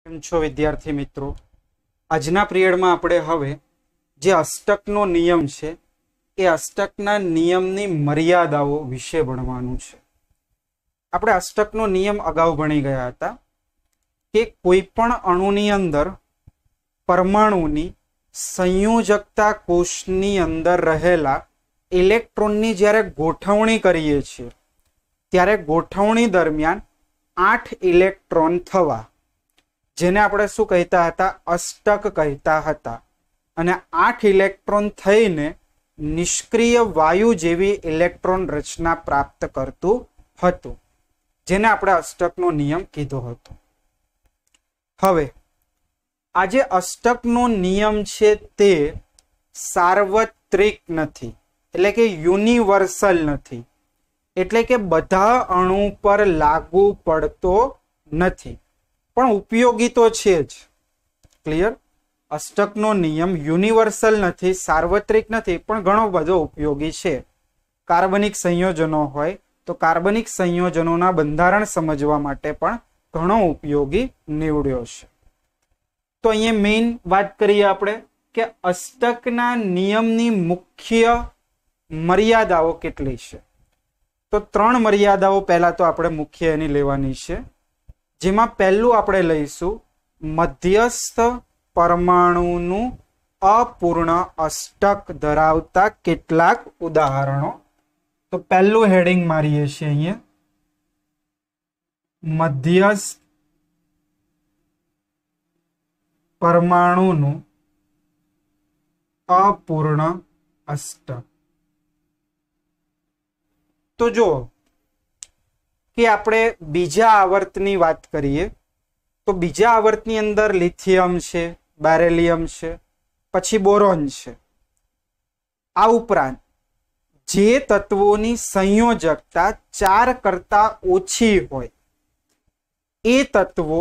કેમ છો વિદ્યાર્થી મિત્રો? આજના પિરિયડમાં આપણે હવે જે અષ્ટકનો નિયમ છે એ અષ્ટકના નિયમની મર્યાદાઓ વિશે ભણવાનું છે. આપણે અષ્ટકનો નિયમ અગાઉ ભણી ગયા હતા કે કોઈ પણ અણુની અંદર પરમાણુની સંયોજકતા કોષની અંદર રહેલા ઇલેક્ટ્રોનની જ્યારે ગોઠવણી કરીએ છીએ ત્યારે ગોઠવણી દરમિયાન 8 ઇલેક્ટ્રોન થવા, જેને આપણે શું કહેતા હતા? અષ્ટક કહેતા હતા. અને 8 ઇલેક્ટ્રોન થઈને નિષ્ક્રિય વાયુ જેવી ઇલેક્ટ્રોન રચના પ્રાપ્ત કરતું હતું, જેને આપણે અષ્ટકનો નિયમ કીધો હતો. હવે આ જે અષ્ટકનો નિયમ છે તે સાર્વત્રિક નથી, એટલે કે યુનિવર્સલ નથી, એટલે કે બધા અણુ પર લાગુ પડતો નથી, પણ ઉપયોગી તો છે જ. ક્લિયર? અષ્ટકનો નિયમ યુનિવર્સલ નથી, સાર્વત્રિક નથી, પણ ઘણો બધો ઉપયોગી છે. કાર્બનિક સંયોજનો હોય તો કાર્બનિક સંયોજનોના બંધારણ સમજવા માટે પણ ઘણો ઉપયોગી નીવડ્યો છે. તો અહીંયા મેઇન વાત કરીએ આપણે કે અષ્ટકના નિયમની મુખ્ય મર્યાદાઓ કેટલી છે. તો 3 મર્યાદાઓ પહેલા તો આપણે મુખ્ય એની લેવાની છે, જેમાં પહેલું આપણે લઈશું મધ્યસ્થ પરમાણુનું અપૂર્ણ અષ્ટક ધરાવતા કેટલાક ઉદાહરણો. તો પહેલું હેડિંગ મારીએ છીએ અહીંયા, મધ્યસ્થ પરમાણુનું અપૂર્ણ અષ્ટક. તો જો કે આપણે બીજા આવર્તની વાત કરીએ તો બીજા આવર્તની અંદર લિથિયમ છે, બેરેલિયમ છે, પછી બોરોન છે. આ ઉપરાંત જે તત્વોની સંયોજકતા 4 કરતા ઓછી હોય એ તત્વો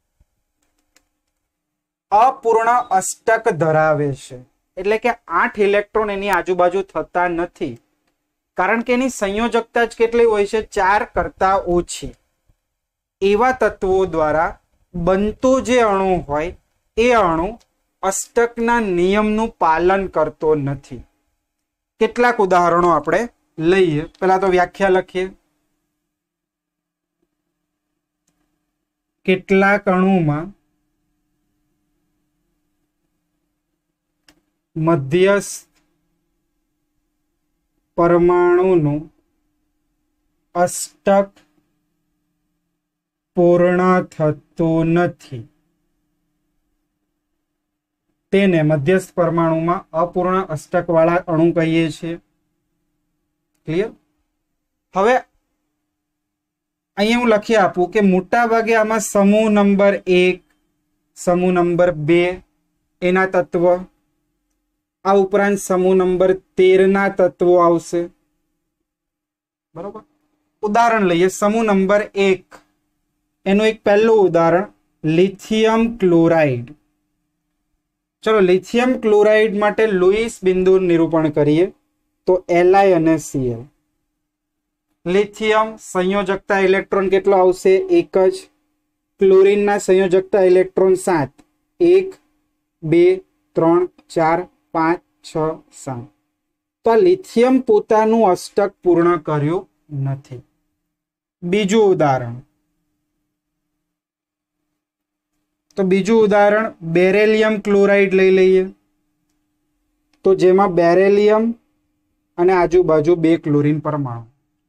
અપૂર્ણ અષ્ટક ધરાવે છે. એટલે કે 8 ઇલેક્ટ્રોન એની આજુબાજુ થતા નથી, કારણ કે એની સંયોજકતા જ કેટલી હોય છે? 4 કરતા ઓછી. એવા તત્વો દ્વારા બનતો જે અણુ હોય એ અણુ અષ્ટકના નિયમનું પાલન કરતો નથી. કેટલાક ઉદાહરણો આપણે લઈએ. પહેલા તો વ્યાખ્યા લખીએ. કેટલાક અણુમાં મધ્યસ્થ પરમાણુનું અષ્ટક પૂર્ણ થતું નથી, તેને મધ્યસ્થ પરમાણુમાં અપૂર્ણ અષ્ટક વાળા અણુ કહીએ છીએ. ક્લિયર? હવે અહીંયા હું લખી આપું કે મોટા ભાગે આમાં સમૂહ નંબર 1, સમૂહ નંબર 2 એના તત્વ, આ ઉપરાંત સમૂહ નંબર 13 ના તત્વો આવશે. બરોબર? ઉદાહરણ લઈએ. સમૂહ નંબર 1 એનું એક પહેલું ઉદાહરણ લિથિયમ ક્લોરાઇડ. ચલો લિથિયમ ક્લોરાઇડ માટે લુઈસ બિંદુ નિરૂપણ કરીએ તો Li અને Cl. લિથિયમ સંયોજકતા ઇલેક્ટ્રોન કેટલો આવશે? 1 જ. ક્લોરીનના સંયોજકતા ઇલેક્ટ્રોન 7, 1 2 3 4 5 6 7. તો આ લિથિયમ પોતાનું અષ્ટક પૂર્ણ કર્યું નથી. બીજું ઉદાહરણ, તો બીજું ઉદાહરણ બેરેલિયમ ક્લોરાઇડ લઈ લઈએ. તો જેમાં બેરેલિયમ અને આજુબાજુ 2 ક્લોરીન પરમાણુ.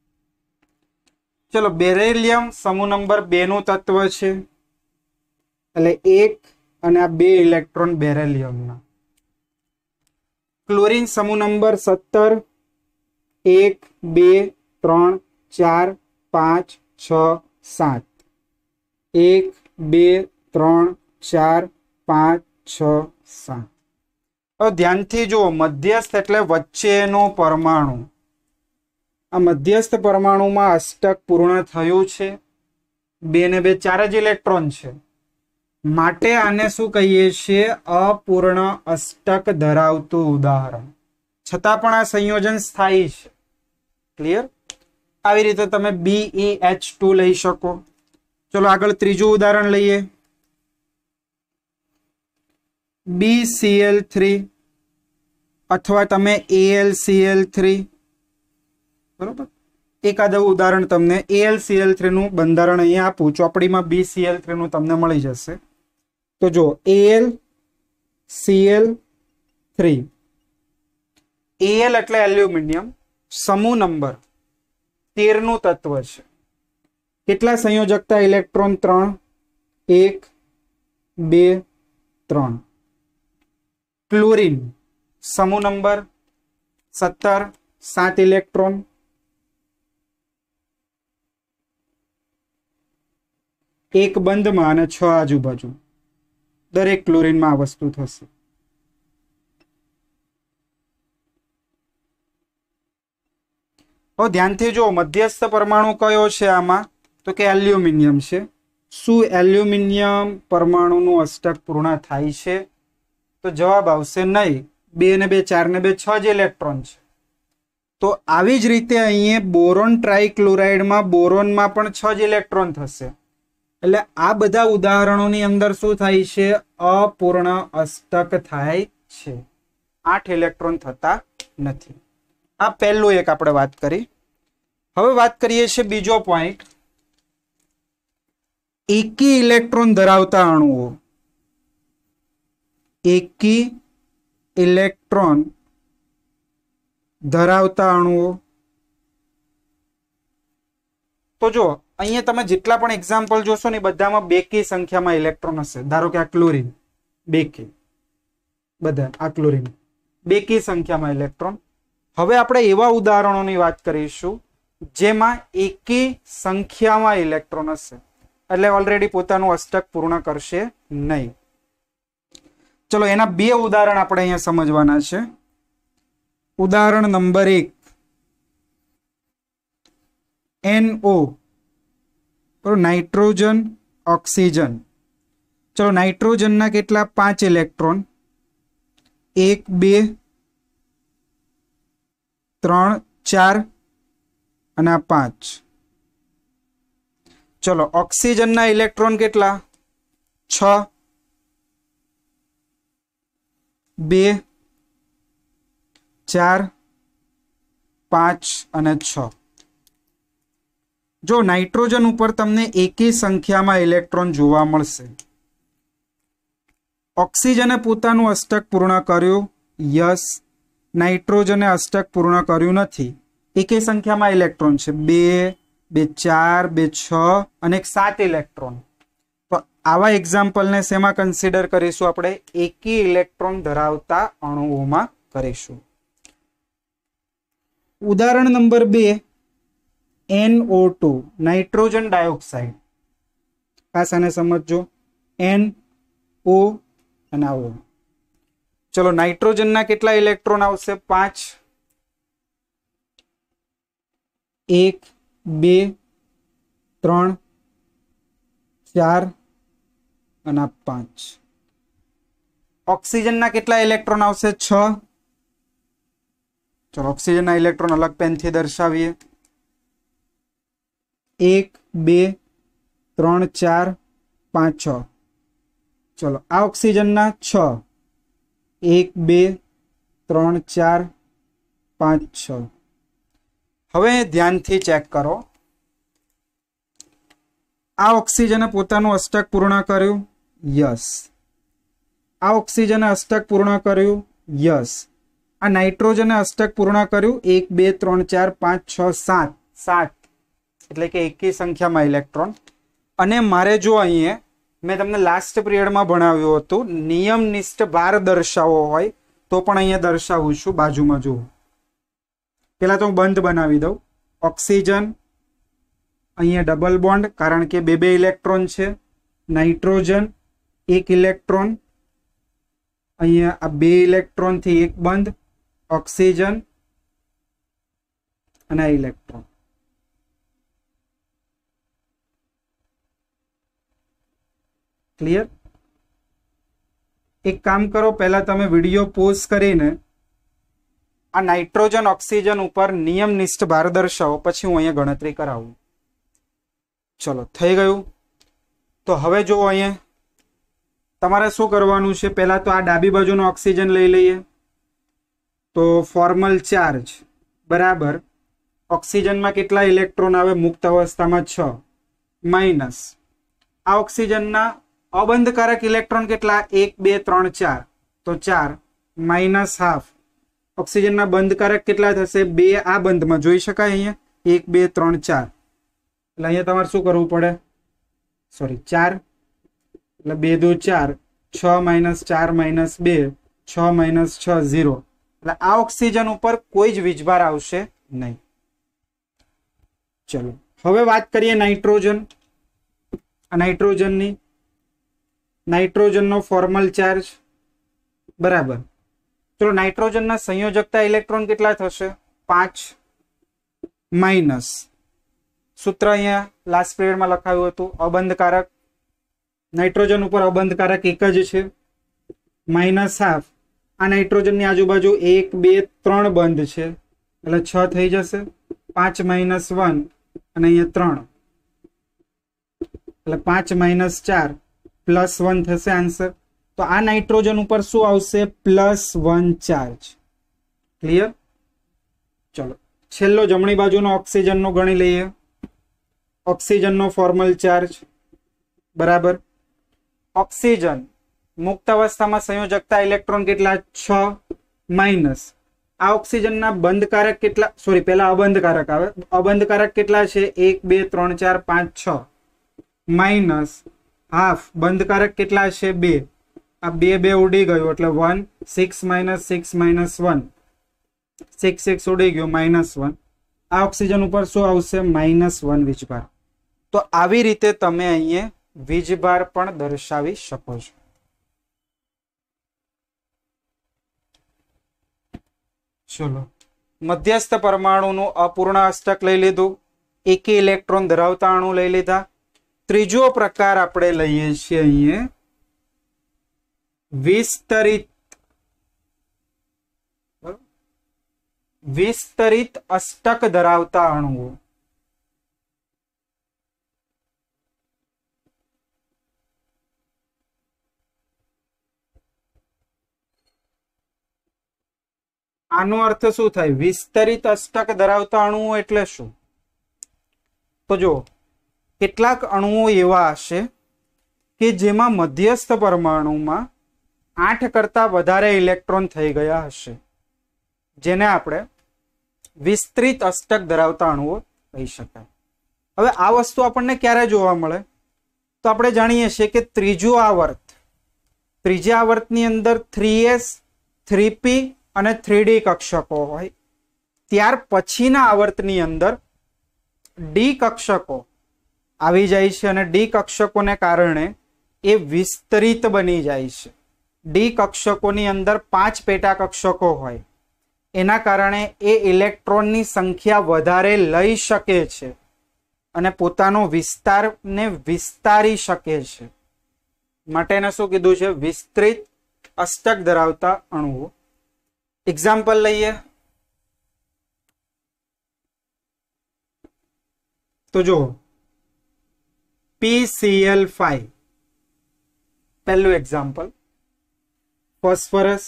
ચલો બેરેલિયમ સમૂહ નંબર 2 નું તત્વ છે, એટલે 1 અને આ 2 ઇલેક્ટ્રોન બેરેલિયમના. ક્લોરીન સમૂહ નંબર 17, 1 2 3 4 5 6 7, 1 2 3 4 5 6 7. હવે ધ્યાનથી જુઓ, મધ્યસ્થ એટલે વચ્ચેનો પરમાણુ. આ મધ્યસ્થ પરમાણુમાં અષ્ટક પૂર્ણ થયું છે, 2 ને 2 4 જ ઇલેક્ટ્રોન છે, માટે આને શું કહીએ છીએ? અપૂર્ણ અષ્ટક ધરાવતું ઉદાહરણ. છતાં પણ આ સંયોજન સ્થાયી છે. ક્લિયર? આવી રીતે તમે BeH2 લઈ શકો. ચલો આગળ ત્રીજું ઉદાહરણ લઈએ. BCl3 अथवा तमे AlCl3 बरोबर। एकाद उदाहरण तमने AlCl3 નું બંધારણ અહીંયા આપું ચોપડીમાં BCl3 નું તમને મળી જશે। તો જો AlCl3 Al એટલે એલ્યુમિનિયમ, સમૂહ નંબર 13 નું તત્વ છે। કેટલા સંયોજકતા ઇલેક્ટ્રોન? 3 1 2 3। ક્લોરીન સમૂહ નંબર 17 7 ઇલેક્ટ્રોન। एक बंध में અને 6 आजूबाजू दरेक क्लोरीन में आ वस्तु थशे। ध्यान थी जो मध्यस्थ परमाणु कयो छे आमां? तो के एल्यूमिनियम छे। शुं एल्यूमिनियम परमाणु नु अष्टक पूर्ण थाय छे? तो जवाब आवशे नहीं। 2 ने 2 4 ने 2 6 ज इलेक्ट्रॉन छे। तो आवी ज रीते अहींया बोरोन ट्राइक्लोराइड में बोरोन में पण 6 ज इलेक्ट्रॉन थशे। એટલે આ બધા ઉદાહરણોની અંદર શું થાય છે? અપૂર્ણ અષ્ટક થાય છે। 8 ઇલેક્ટ્રોન થતા નથી। આ પહેલું એક આપણે વાત કરી। હવે વાત કરીએ છીએ બીજો પોઈન્ટ, એકી ઇલેક્ટ્રોન ધરાવતા અણુઓ। એકી ઇલેક્ટ્રોન ધરાવતા અણુઓ। તો જો અહીંયા તમે જેટલા પણ એક્ઝામ્પલ જોશો ને બધામાં બેકી સંખ્યામાં ઇલેક્ટ્રોન હશે। ધારો કે આ ક્લોરીન બેકી, બધા આ ક્લોરીન બેકી સંખ્યામાં ઇલેક્ટ્રોન। હવે આપણે એવા ઉદાહરણોની વાત કરીશું જેમાં એકી સંખ્યામાં ઇલેક્ટ્રોન હશે, એટલે ઓલરેડી પોતાનું અષ્ટક પૂર્ણ કરશે નહીં। ચલો એના બે ઉદાહરણ આપણે અહીંયા સમજવાના છે। ઉદાહરણ નંબર 1 NO नाइट्रोजन ऑक्सीजन। चलो नाइट्रोजन ना केटला 5 इलेक्ट्रॉन 1 2 3 4 અને 5। चलो ऑक्सीजन ना इलेक्ट्रॉन केटला 6 2 4 5 અને 6। जो नाइट्रोजन ऊपर तमने एकी संख्या में इलेक्ट्रॉन जोवा मळशे। ऑक्सीजने पोतानुं अष्टक पूर्ण कर्युं, यस। नाइट्रोजने अष्टक पूर्ण कर्युं नथी। एकी संख्या में इलेक्ट्रॉन छे 2 2 4 2 6 અને 7 इलेक्ट्रॉन। तो आवा एक्जाम्पल ने शेमां कन्सिडर करीशुं आपणे? एकी इलेक्ट्रॉन धरावता अणुओमां करीशुं। उदाहरण नंबर 2 NO2 नाइट्रोजन डाइऑक्साइड। खास आने समझो NO અને O। चलो नाइट्रोजन ना केटला इलेक्ट्रॉन आवशे? 5 1 2 3 4 અને 5। ऑक्सीजन ना केटला इलेक्ट्रॉन आवशे? 6। चलो ऑक्सीजन ना इलेक्ट्रॉन अलग पेन थी दर्शावीए। 1 2 3 4 5 6। चलो आ ऑक्सीजन ना 6 1 2 3 4 5 6। हवे ध्यान थी चेक करो, आ ऑक्सीजने पोतानुं अष्टक पूर्ण कर्युं, यस। आ ऑक्सीजने अष्टक पूर्ण कर्युं, यस। आ नाइट्रोजने अष्टक पूर्ण कर्युं 1 2 3 4 5 6 7 7 એટલે કે એકી સંખ્યામાં ઇલેક્ટ્રોન। અને મારે જો અહીંયા મેં તમને લાસ્ટ પિરિયડમાં ભણાવ્યું હતું નિયમનિષ્ઠ ભાર દર્શાવવો હોય તો પણ અહીંયા દર્શાવું છું। બાજુમાં જુઓ, પહેલા તો હું બંધ બનાવી દઉં। ઓક્સિજન અહીંયા ડબલ બોન્ડ, કારણ કે 2 ઇલેક્ટ્રોન છે। નાઇટ્રોજન 1 ઇલેક્ટ્રોન, અહીંયા આ 2 ઇલેક્ટ્રોનથી 1 બંધ। ઓક્સિજન અને આ ઇલેક્ટ્રોન। क्लियर? एक काम करो, पहला तमे विडियो पॉज करीने आ नाइट्रोजन ऑक्सीजन ऊपर नियमनिष्ठ भार दर्शावो, पछी हूँ अहींया गणतरी करावुं। चलो थई गयुं। तो हवे जो अहींया તમારે શું કરવાનું છે? પહેલા તો આ ડાબી બાજુનો ઓક્સિજન લઈ લઈએ. તો ફોર્મલ ચાર્જ બરાબર ઓક્સિજનમાં કેટલા ઇલેક્ટ્રોન આવે? મુક્ત અવસ્થામાં 6 માઇનસ આ ઓક્સિજનના અબંધકારક ઇલેક્ટ્રોન કેટલા? 1 2 3 4 તો 4 માઇનસ હાફ ઓક્સિજનના બંધકારક કેટલા થશે? 2 આ બંધમાં જોઈ શકાય અહીંયા 1 2 3 4 એટલે અહીંયા તમારે શું કરવું પડે? સોરી 4 એટલે 2 2 4 6 માઇનસ 4 માઇનસ 2 6 માઇનસ 6 0 એટલે આ ઓક્સિજન ઉપર કોઈ જ વીજભાર આવશે નહીં. ચલો હવે વાત કરીએ નાઇટ્રોજન. નાઇટ્રોજનની નાઇટ્રોજનનો ફોર્મલ ચાર્જ બરાબર. ચલો નાઇટ્રોજનના સંયોજકતા ઇલેક્ટ્રોન કેટલા થશે? 5 માઇનસ સૂત્ર અહીંયા લાસ્ટ પીરિયડમાં લખાયું હતું અબંધકારક. નાઇટ્રોજન ઉપર અબંધકારક એક જ છે માઇનસ હાફ. આ નાઇટ્રોજનની આજુબાજુ 1 2 3 બંધ છે એટલે 6 થઈ જશે. 5 માઇનસ 1 અને અહીંયા 3 એટલે 5 માઇનસ 4 પ્લસ 1 થશે આન્સર. તો આ નાઇટ્રોજન ઉપર શું આવશે? +1 ચાર્જ. ક્લિયર? ચલો છેલ્લો જમણી બાજુનો ઓક્સિજનનો ગણી લઈએ. ઓક્સિજનનો ફોર્મલ ચાર્જ બરાબર ઓક્સિજન મુક્ત અવસ્થામાં સંયોજકતા ઇલેક્ટ્રોન કેટલા? 6 માઇનસ આ ઓક્સિજનના બંધકારક કેટલા? સોરી પહેલા અબંધકારક આવે. અબંધકારક કેટલા છે? 1 2 3 4 5 6 માઇનસ હાફ બંધકારક કેટલા છે? 2 આ 2 2 ઉડી ગયું એટલે 1 6 માઇનસ 6 માઇનસ 1 6 6 ઉડી ગયું -1. આ ઓક્સિજન ઉપર શું આવશે? -1 વીજભાર. તો આવી રીતે તમે અહીંયા વીજભાર પણ દર્શાવી શકો છો. ચલો મધ્યસ્થ પરમાણુનું અપૂર્ણ અષ્ટક લઈ લીધું. એકી ઇલેક્ટ્રોન ધરાવતા અણુ લઈ લીધા. ત્રીજો પ્રકાર આપણે લઈએ છીએ અહીંયા વિસ્તરિત અષ્ટક ધરાવતા અણુઓ. આનો અર્થ શું થાય? વિસ્તરિત અષ્ટક ધરાવતા અણુઓ એટલે શું? તો જો કેટલાક અણુઓ એવા હશે કે જેમાં મધ્યસ્થ પરમાણુમાં 8 કરતા વધારે ઇલેક્ટ્રોન થઈ ગયા હશે, જેને આપણે વિસ્તૃત અષ્ટક ધરાવતા અણુઓ કહી શકાય. હવે આ વસ્તુ આપણને ક્યારે જોવા મળે? તો આપણે જાણીએ છીએ કે ત્રીજા આવર્તની અંદર 3s 3p અને 3d કક્ષકો હોય. ત્યાર પછીના આવર્તની અંદર ડી કક્ષકો આવી જાય છે અને ડી કક્ષકોને કારણે એ વિસ્તરિત બની જાય છે. ડી કક્ષકોની અંદર 5 પેટા કક્ષકો હોય, એના કારણે એ ઇલેક્ટ્રોનની સંખ્યા વધારે લઈ શકે છે અને પોતાનો વિસ્તારને વિસ્તારી શકે છે. માટે એને શું કીધું છે? વિસ્તૃત અષ્ટક ધરાવતા અણુઓ. એક્ઝામ્પલ લઈએ તો જો PCl5 પહેલું એક્ઝામ્પલ. ફોસ્ફરસ,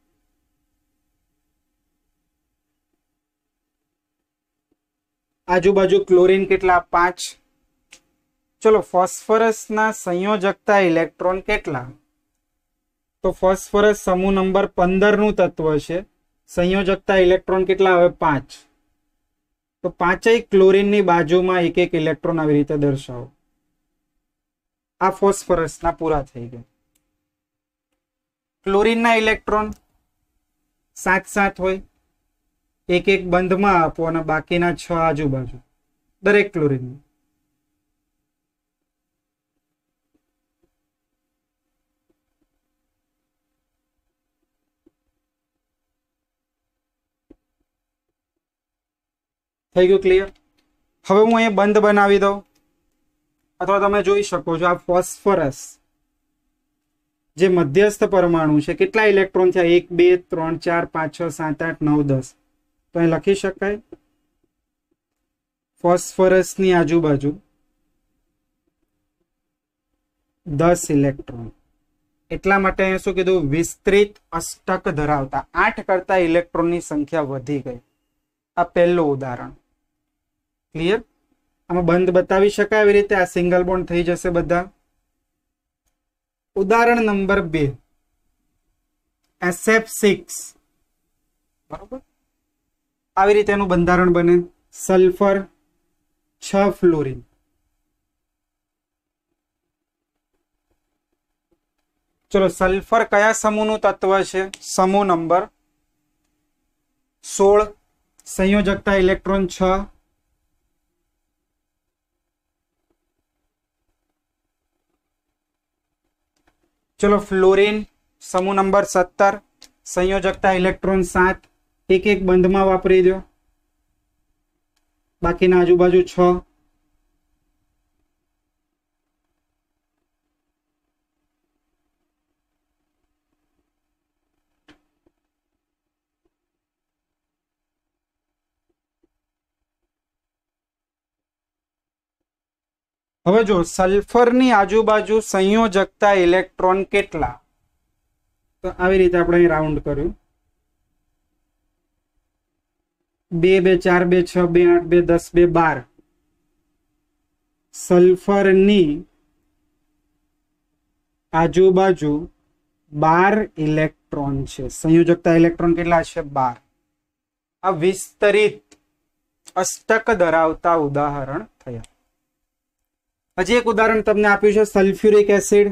આજુબાજુ ક્લોરીન કેટલા? 5. ચલો ફોસ્ફરસના સંયોજકતા ઇલેક્ટ્રોન કેટલા? તો ફોસ્ફરસ સમૂહ નંબર 15 નું તત્વ છે. સંયોજકતા ઇલેક્ટ્રોન કેટલા આવે? 5. તો 5 ક્લોરીનની બાજુમાં એક એક ઇલેક્ટ્રોન આવી રીતે દર્શાવો. આ ફોસ્ફરસના પૂરા થઈ ગયા. ક્લોરીનના ઇલેક્ટ્રોન 7 હોય, એક એક બંધમાં આપો અને બાકીના 6 આજુબાજુ દરેક ક્લોરીન. થઈ ગયું ક્લિયર? હવે હું અહીંયા બંધ બનાવી દઉં અથવા તમે જોઈ શકો છો આ ફોસ્ફરસ જે મધ્યસ્થ પરમાણુ છે, કેટલા ઇલેક્ટ્રોન છે? 1 2 3 4 5 6 7 8 9 10. તો અહીં લખી શકાય ફોસ્ફરસની આજુબાજુ 10 ઇલેક્ટ્રોન. એટલા માટે અહીંયા શું કીધું? વિસ્તૃત અષ્ટક ધરાવતા 8 કરતા ઇલેક્ટ્રોનની સંખ્યા વધી ગઈ. આ પહેલું ઉદાહરણ. ક્લિયર? આમાં બંધ બતાવી શકાય એવી રીતે આ સિંગલ બોન્ડ થઈ જશે બધા. ઉદાહરણ નંબર 2 SF6. બરોબર, આવી રીતે એનું બંધારણ બને. Sulphur 6 fluorine. ચલો, સલ્ફર કયા સમૂહનું તત્વ છે? સમૂહ નંબર 16. સંયોજકતા ઇલેક્ટ્રોન 6. ચલો, ફ્લોરિન સમૂહ નંબર 17. સંયોજકતા ઇલેક્ટ્રોન 7. એક એક બંધમાં વાપરી દો, બાકીના આજુબાજુ 6. હવે જો સલ્ફરની આજુબાજુ સંયોજકતા ઇલેક્ટ્રોન કેટલા? તો આવી રીતે આપણે અહીં રાઉન્ડ કર્યું. 2 2 4 2 6 2 8 2 10 2 12. સલ્ફરની આજુબાજુ 12 ઇલેક્ટ્રોન છે. સંયોજકતા ઇલેક્ટ્રોન કેટલા છે? 12. આ વિસ્તરિત અષ્ટક ધરાવતા ઉદાહરણ થયા. હજી એક ઉદાહરણ તમને આપ્યું છે સલ્ફ્યુરિક એસિડ.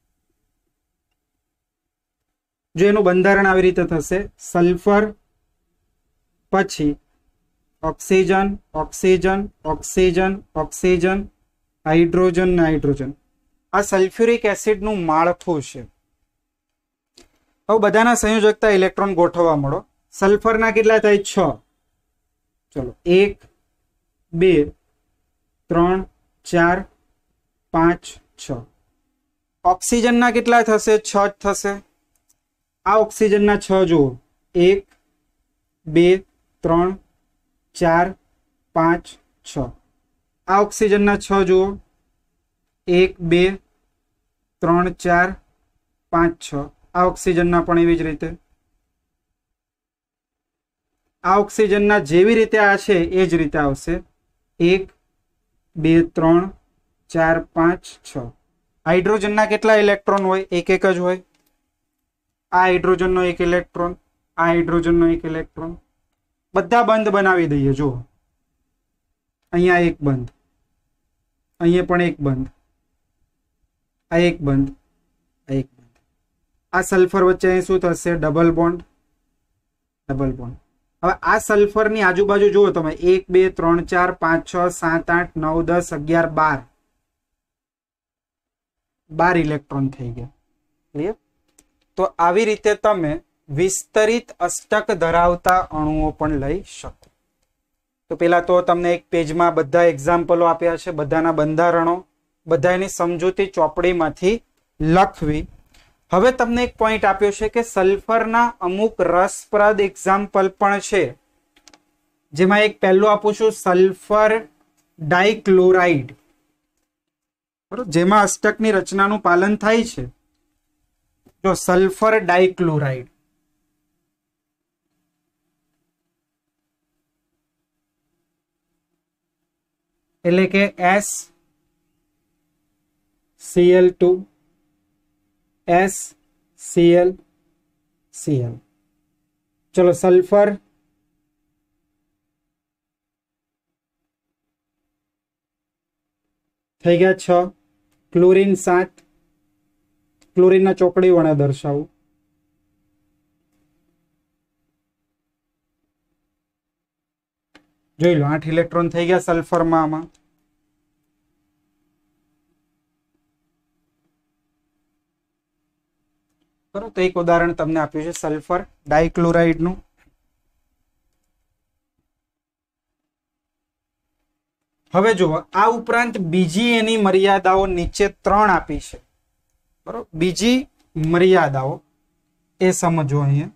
જો એનું બંધારણ આવી રીતે થશે. સલ્ફર પછી oxygen, oxygen, oxygen, oxygen, hydrogen ને હાઇડ્રોજન. આ સલ્ફ્યુરિક એસિડનું માળખું છે. હવે બધાના સંયોજકતા ઇલેક્ટ્રોન ગોઠવવા મળો. સલ્ફરના કેટલા થાય? 6. ચલો, 1 2 3 4 5 6. ઓક્સિજનના કેટલા થશે? 6 જ થશે. આ ઓક્સિજનના 6 જુઓ. 1 2 3 4 5 6. આ ઓક્સિજનના 6 જુઓ. 1 2 3 4 5 6. આ ઓક્સિજનના પણ એવી જ રીતે. આ ઓક્સિજનના જેવી રીતે આ છે એ જ રીતે આવશે. 1 2 3 4 5 6. હાઇડ્રોજનના કેટલા ઇલેક્ટ્રોન હોય? એક એક જ હોય. આ હાઇડ્રોજનનો એક ઇલેક્ટ્રોન, આ હાઇડ્રોજનનો એક ઇલેક્ટ્રોન. બધા બંધ બનાવી દઈએ. જુઓ, અહીંયા એક બંધ, અહીંયા પણ એક બંધ, આ એક બંધ, આ એક બંધ. આ સલ્ફર વચ્ચે અહીં શું થશે? Double bond, double bond. હવે આ સલ્ફરની આજુબાજુ જુઓ તમે. 1 2 3 4 5 6 7 8 9 10 11 12. 12 ઇલેક્ટ્રોન થઈ ગયા. ક્લિયર? તો આવી રીતે તમે વિસ્તરિત અષ્ટક ધરાવતા અણુઓ પણ લઈ શકો. તો પેલા તો તમને એક પેજમાં બધા એક્ઝામ્પલો આપ્યા છે, બધાના બંધારણો, બધાની સમજૂતી ચોપડીમાંથી લખવી. હવે તમને એક પોઈન્ટ આપ્યો છે કે સલ્ફરના અમુક રસપ્રદ એક્ઝામ્પલ પણ છે, જેમાં એક પહેલું આપું છું સલ્ફર ડાઇક્લોરાઇડ. બરોબર, જેમાં અષ્ટકની રચનાનું પાલન થાય છે. જો સલ્ફર ડાઇક્લોરાઇડ એટલે કે SCl2 SCl Cl. ચલો, સલ્ફર થઈ ગયા 6. ક્લોરીન 7. ક્લોરીનના ચોકડી વડે દર્શાવું. જોઈ લો, 8 ઇલેક્ટ્રોન થઈ ગયા સલ્ફરમાં. આમાં બરોબર. તો એક ઉદાહરણ તમને આપ્યું છે સલ્ફર ડાઇક્લોરાઇડનું. હવે જુઓ, આ ઉપરાંત બીજી એની મર્યાદાઓ નીચે 3 આપી છે. બરોબર, બીજી મર્યાદાઓ એ સમજો અહીંયા.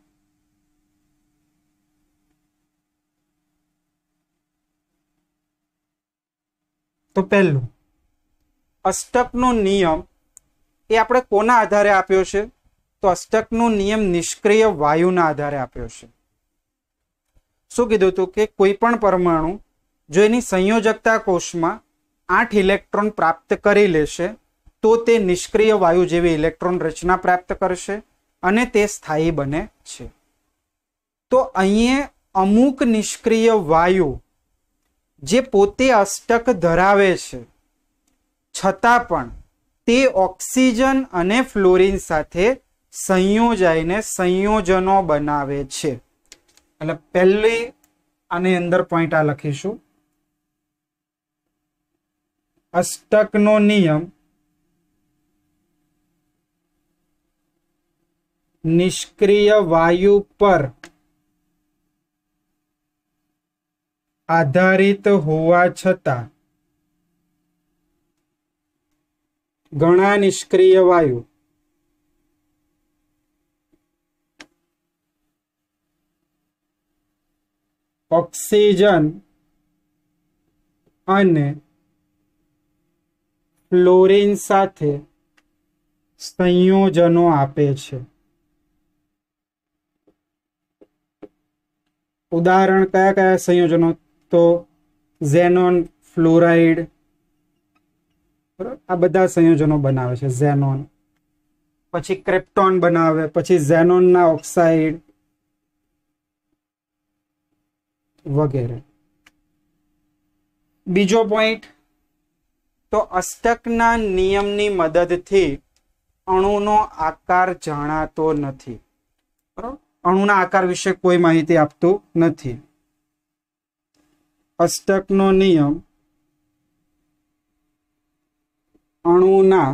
તો પહેલું, અષ્ટકનો નિયમ એ આપણે કોના આધારે આપ્યો છે? તો અષ્ટકનો નિયમ નિષ્ક્રિય વાયુના આધારે આપ્યો છે. શું કીધું હતું કે કોઈ પણ પરમાણુ જો એની સંયોજકતા કોષમાં 8 ઇલેક્ટ્રોન પ્રાપ્ત કરી લેશે તો તે નિષ્ક્રિય વાયુ જેવી ઇલેક્ટ્રોન રચના પ્રાપ્ત કરશે અને તે સ્થાયી બને છે. તો અહીંયા અમુક નિષ્ક્રિય વાયુ જે પોતે અષ્ટક ધરાવે છે છતાં પણ તે ઓક્સિજન અને ફ્લોરિન સાથે સંયોજાઈને સંયોજનો બનાવે છે. એટલે પહેલી આની અંદર પોઈન્ટ આ લખીશું, અષ્ટકનો નિયમ નિષ્ક્રિય વાયુ પર આધારિત હોવા છતાં ઘણા નિષ્ક્રિય વાયુ ઓક્સિજન અને ફ્લોરિન સાથે સંયોજનો આપે છે. ઉદાહરણ કયા કયા સંયોજનો? તો ઝેનોન, ફ્લોરાઇડ, આ બધા સંયોજનો બનાવે છે. ઝેનોન, પછી ક્રિપ્ટોન બનાવે, પછી ઝેનોનના ઓક્સાઇડ વગેરે. બીજો પોઈન્ટ, તો અષ્ટકના નિયમની મદદથી અણુનો આકાર જાણાતો નથી. બરાબર, અણુના આકાર વિશે કોઈ માહિતી આપતું નથી. અષ્ટકનો નિયમ અણુના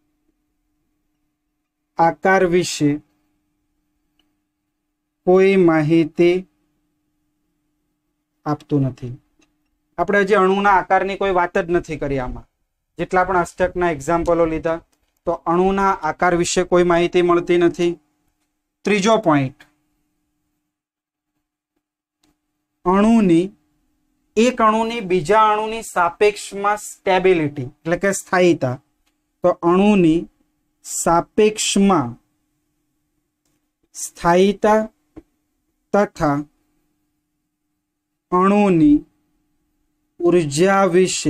આકાર વિશે કોઈ માહિતી આપતું નથી. આપણે હજી અણુના આકારની કોઈ વાત જ નથી કરી આમાં. જેટલા પણ અષ્ટકના એક્ઝામ્પલો લીધા તો અણુના આકાર વિશે કોઈ માહિતી મળતી નથી. ત્રીજો પોઈન્ટ, એક અણુની બીજા અણુની સાપેક્ષમાં સ્ટેબિલિટી એટલે કે સ્થાયીતા. તો અણુની સાપેક્ષમાં સ્થાયીતા તથા અણુની ઉર્જા વિશે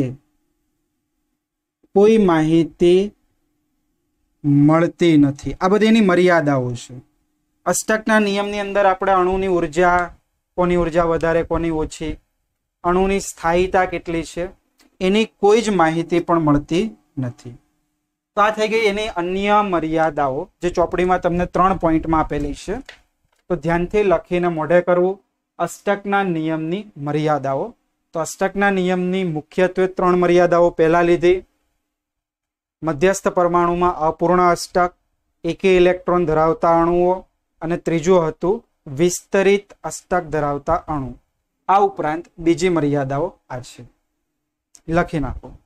કોઈ માહિતી મળતી નથી. આ બધી એની મર્યાદાઓ છે. અષ્ટકના નિયમની અંદર આપણે અણુની ઉર્જા, કોની ઉર્જા વધારે કોની ઓછી, અણુની સ્થાયીતા કેટલી છે એની કોઈ જ માહિતી પણ મળતી નથી. તો આ થઈ ગઈ એની અન્ય મર્યાદાઓ જે ચોપડીમાં તમને 3 પોઈન્ટમાં આપેલી છે. તો ધ્યાનથી લખીને મોઢે કરવું. અષ્ટકના નિયમની મર્યાદાઓ. તો અષ્ટકના નિયમની મુખ્યત્વે 3 મર્યાદાઓ પહેલા લીધી. મધ્યસ્થ પરમાણુમાં અપૂર્ણ અષ્ટક, એકી ઇલેક્ટ્રોન ધરાવતા અણુઓ, અને ત્રીજું હતું વિસ્તરિત અષ્ટક ધરાવતા અણુ. આ ઉપરાંત બીજી મર્યાદાઓ આ છે, લખી નાખો.